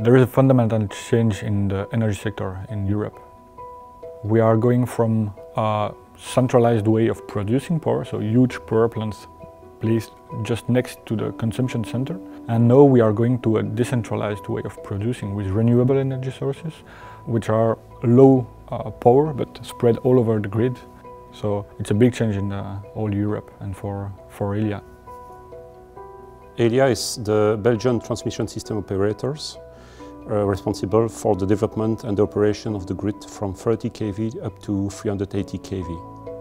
There is a fundamental change in the energy sector in Europe. We are going from a centralized way of producing power, so huge power plants placed just next to the consumption center, and now we are going to a decentralized way of producing with renewable energy sources, which are low power but spread all over the grid. So it's a big change in all Europe and for Elia. Elia is the Belgian transmission system operators responsible for the development and the operation of the grid from 30 kV up to 380 kV.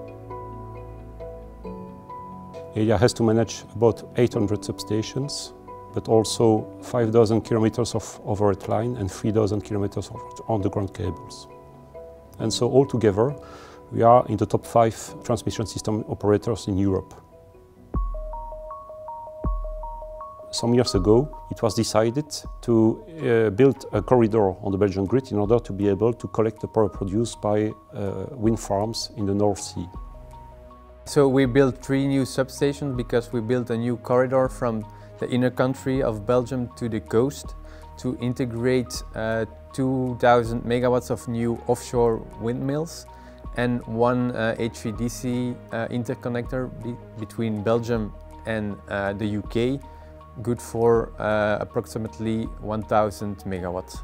Elia has to manage about 800 substations, but also 5,000 kilometers of overhead line and 3,000 kilometers of underground cables. And so altogether, we are in the top 5 transmission system operators in Europe. Some years ago, it was decided to build a corridor on the Belgian grid in order to be able to collect the power produced by wind farms in the North Sea. So we built 3 new substations because we built a new corridor from the inner country of Belgium to the coast to integrate 2,000 megawatts of new offshore windmills and one HVDC interconnector between Belgium and the UK, good for approximately 1,000 megawatts.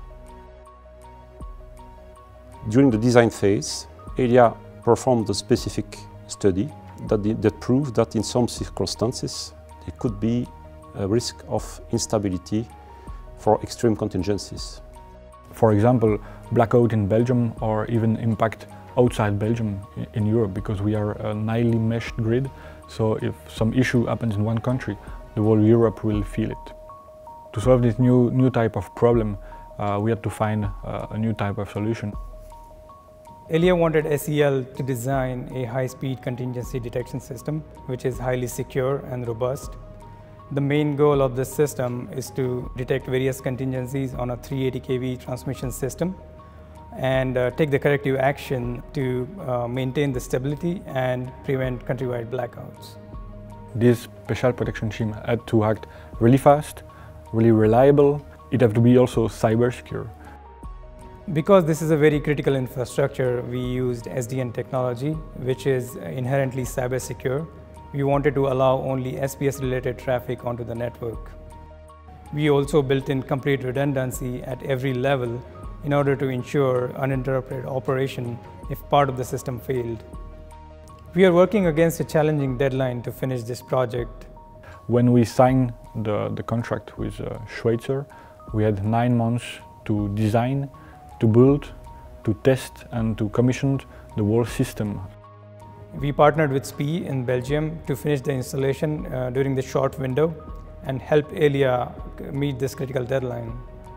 During the design phase, Elia performed a specific study that proved that in some circumstances there could be a risk of instability for extreme contingencies. For example, blackout in Belgium or even impact outside Belgium in Europe, because we are a highly meshed grid. So if some issue happens in one country, the whole Europe will feel it. To solve this new type of problem, we had to find a new type of solution. Elia wanted SEL to design a high-speed contingency detection system, which is highly secure and robust. The main goal of this system is to detect various contingencies on a 380 kV transmission system and take the corrective action to maintain the stability and prevent countrywide blackouts. This special protection scheme had to act really fast, really reliable. It had to be also cyber secure. Because this is a very critical infrastructure, we used SDN technology, which is inherently cyber secure. We wanted to allow only SPS-related traffic onto the network. We also built in complete redundancy at every level in order to ensure uninterrupted operation if part of the system failed. We are working against a challenging deadline to finish this project. When we signed the contract with Schweitzer, we had 9 months to design, to build, to test and to commission the whole system. We partnered with SPIE in Belgium to finish the installation during the short window and help Elia meet this critical deadline.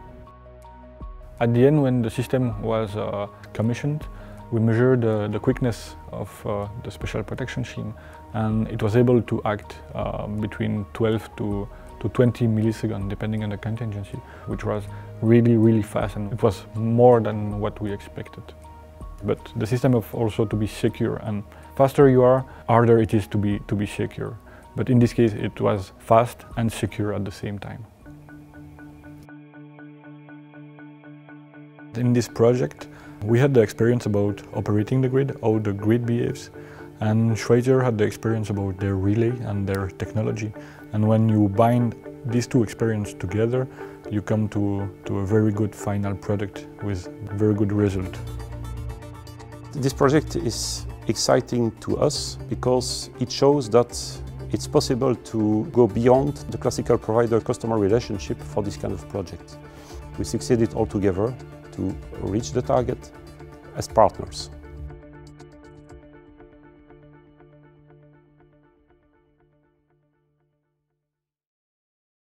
At the end, when the system was commissioned, we measured the quickness of the special protection scheme, and it was able to act between 12 to 20 milliseconds, depending on the contingency, which was really fast, and it was more than what we expected. But the system has also to be secure, and faster you are, harder it is to be secure. But in this case, it was fast and secure at the same time. In this project, we had the experience about operating the grid, how the grid behaves, and Schweitzer had the experience about their relay and their technology. And when you bind these two experiences together, you come to a very good final product with very good result. This project is exciting to us because it shows that it's possible to go beyond the classical provider-customer relationship for this kind of project. We succeeded all together to reach the target as partners.